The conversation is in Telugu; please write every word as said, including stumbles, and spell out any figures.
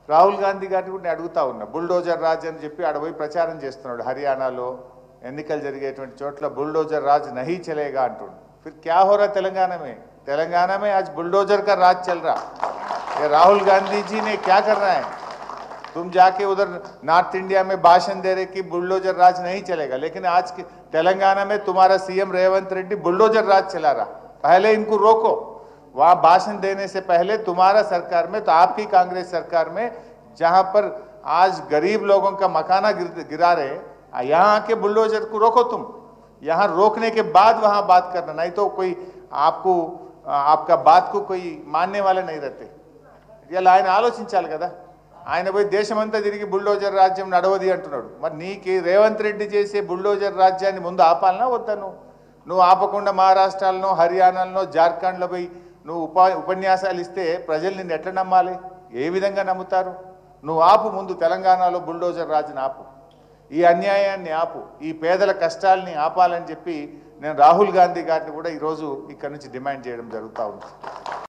రాహుల్ గాంధీ గారిని కూడా నేను అడుగుతా ఉన్నా, బుల్డోజర్ రాజ్ అని చెప్పి ఆడ పోయి ప్రచారం చేస్తున్నాడు హర్యానాలో ఎన్నికలు జరిగేటువంటి చోట్ల బుల్డోజర్ రాజ్ నహీ చలేగా అంటుండు. फिर क्या हो रहा तेलंगाना में? तेलंगाना में आज बुलडोजर का राज चल रहा। ये राहुल गांधी जी ने क्या कर रहा है? तुम जाके उधर नॉर्थ इंडिया में भाषण दे रहे कि बुलडोजर राज नहीं चलेगा, लेकिन आज के तेलंगाना में तुम्हारा सीएम रेवंत रेड्डी बुलडोजर राज चला रहा। पहले इनको रोको, वहां भाषण देने से पहले तुम्हारा सरकार में, तो आपकी कांग्रेस सरकार में, जहां पर आज गरीब लोगों का मकाना गिरा रहे, यहाँ आके बुलडोजर को रोको तुम। यहाँ रोकने के बाद वहां बात करना, नहीं तो कोई आपको आपका बात को कोई मानने वाले नहीं रहते। ఇలా ఆయన ఆలోచించాలి కదా। ఆయన పోయి దేశమంతా తిరిగి బుల్డోజర్ రాజ్యం నడవది అంటున్నాడు। మరి నీకు రేవంత్ రెడ్డి చేసే బుల్డోజర్ రాజ్యాన్ని ముందు ఆపాలనా వద్దా? నువ్వు నువ్వు ఆపకుండా మహారాష్ట్రలో, హర్యానాలో, జార్ఖండ్లో పోయి నువ్వు ఉప ఉపన్యాసాలు ఇస్తే ప్రజలు నిన్ను ఎట్లా నమ్మాలి? ఏ విధంగా నమ్ముతారు? నువ్వు ఆపు ముందు, తెలంగాణలో బుల్డోజర్ రాజ్ని ఆపు, ఈ అన్యాయాన్ని ఆపు, ఈ పేదల కష్టాలని ఆపాలని చెప్పి నేను రాహుల్ గాంధీ గారిని కూడా ఈరోజు ఇక్కడ నుంచి డిమాండ్ చేయడం జరుగుతూ ఉంది।